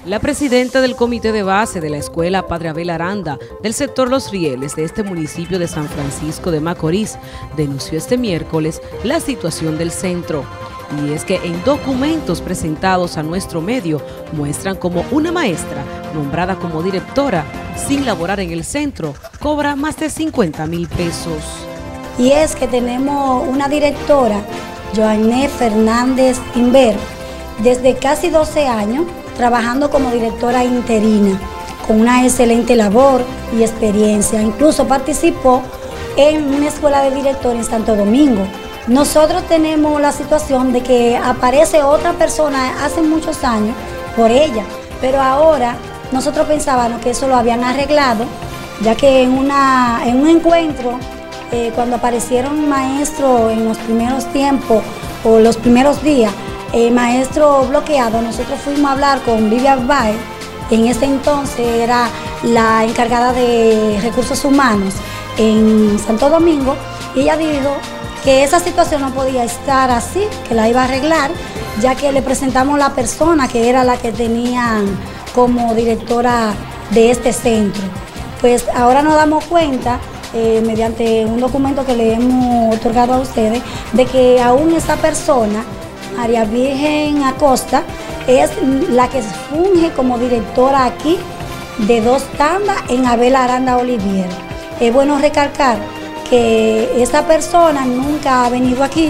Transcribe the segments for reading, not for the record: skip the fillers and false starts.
La presidenta del comité de base de la escuela Padre Abel Aranda del sector Los Rieles de este municipio de San Francisco de Macorís denunció este miércoles la situación del centro. Y es que en documentos presentados a nuestro medio muestran como una maestra nombrada como directora sin laborar en el centro cobra más de 50,000 pesos. Y es que tenemos una directora, Joanné Fernández Inver, desde casi 12 años trabajando como directora interina, con una excelente labor y experiencia. Incluso participó en una escuela de directores en Santo Domingo. Nosotros tenemos la situación de que aparece otra persona hace muchos años por ella, pero ahora nosotros pensábamos que eso lo habían arreglado, ya que en un encuentro, cuando aparecieron maestros en los primeros tiempos o los primeros días, maestro bloqueado, nosotros fuimos a hablar con Vivian Baez. En ese entonces era la encargada de recursos humanos en Santo Domingo, y ella dijo que esa situación no podía estar así, que la iba a arreglar, ya que le presentamos la persona que era la que tenían como directora de este centro. Pues ahora nos damos cuenta, mediante un documento que le hemos otorgado a ustedes, de que aún esa persona, María Virgen Acosta, es la que funge como directora aquí de 2 tandas en Abel Aranda Olivier. Es bueno recalcar que esa persona nunca ha venido aquí.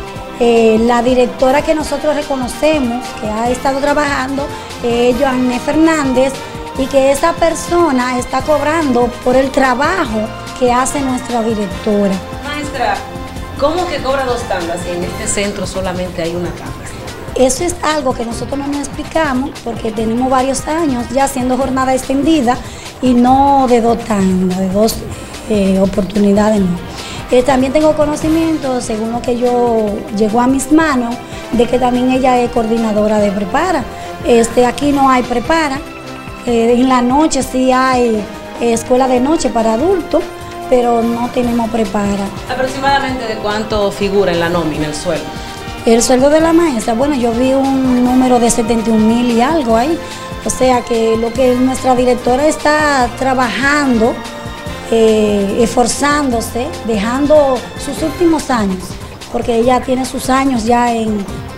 La directora que nosotros reconocemos, que ha estado trabajando, es Joanné Fernández, y que esa persona está cobrando por el trabajo que hace nuestra directora. Maestra, ¿cómo que cobra 2 tandas y en este centro solamente hay una tanda? Eso es algo que nosotros no nos explicamos porque tenemos varios años ya haciendo jornada extendida y no de 2 tandas, de 2 oportunidades, no. También tengo conocimiento, según lo que llegó a mis manos, de que también ella es coordinadora de prepara. Aquí no hay prepara, en la noche sí hay escuela de noche para adultos, pero no tenemos prepara. ¿Aproximadamente de cuánto figura en la nómina el sueldo? El sueldo de la maestra, bueno, yo vi un número de 71,000 y algo ahí. O sea que lo que nuestra directora está trabajando, esforzándose, dejando sus últimos años, porque ella tiene sus años ya en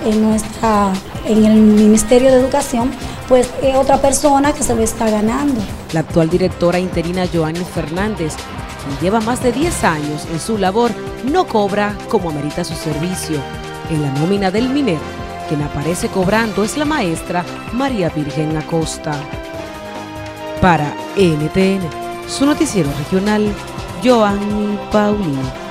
el Ministerio de Educación, pues es otra persona que se lo está ganando. La actual directora interina Joanné Fernández, quien lleva más de 10 años en su labor, no cobra como amerita su servicio. En la nómina del MINER, quien aparece cobrando es la maestra María Virgen Acosta. Para NTN, su noticiero regional, Joanny Paulino.